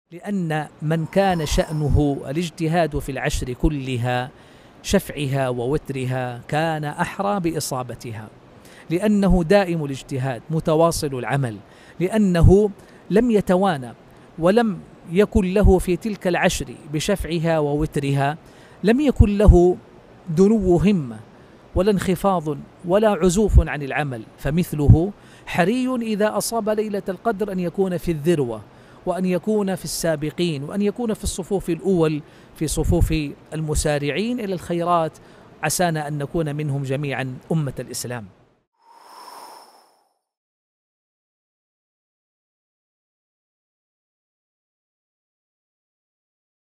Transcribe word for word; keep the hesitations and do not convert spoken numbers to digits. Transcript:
لأن من كان شأنه الاجتهاد في العشر كلها شفعها ووترها كان أحرى بإصابتها، لأنه دائم الاجتهاد متواصل العمل، لأنه لم يتوانى ولم يكن له في تلك العشر بشفعها ووترها لم يكن له دنو همة ولا انخفاض ولا عزوف عن العمل، فمثله حري إذا أصاب ليلة القدر أن يكون في الذروة، وأن يكون في السابقين، وأن يكون في الصفوف الأول، في صفوف المسارعين إلى الخيرات، عسانا أن نكون منهم جميعا أمة الإسلام.